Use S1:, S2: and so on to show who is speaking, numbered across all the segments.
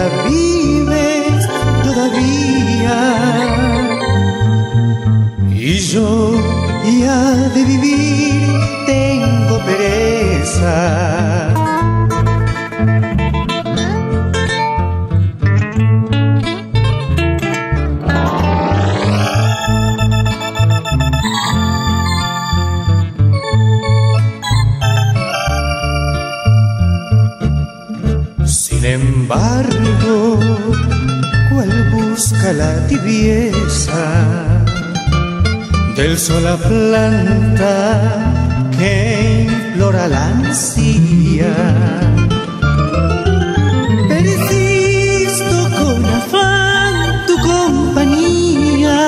S1: vives todavía. Y yo ya de vivir tengo pereza. Sin embargo, cual busca la tibieza del sol a planta que implora la ansía. Persisto con afán tu compañía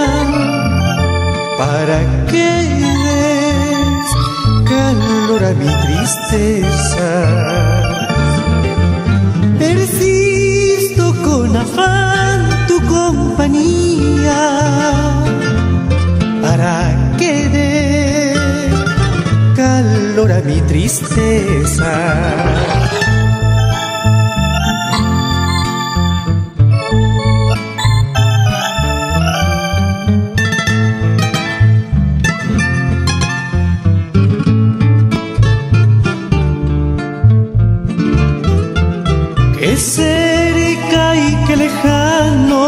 S1: para que des calor a mi tristeza. Persisto con afán tu compañía para que dé calor a mi tristeza. Que cerca y que lejano,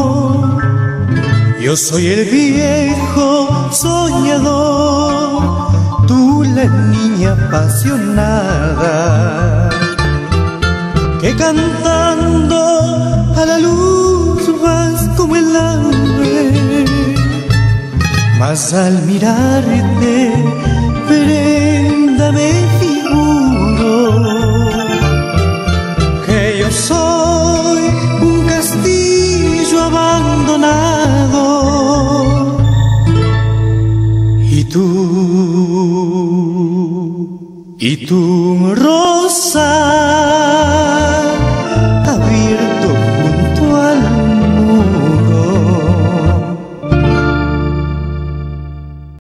S1: yo soy el viejo soñador, tú la niña apasionada, que cantando a la luz vas como el ave, mas al mirarte, prenda me figuro que yo soy un castillo abandonado y tú rosa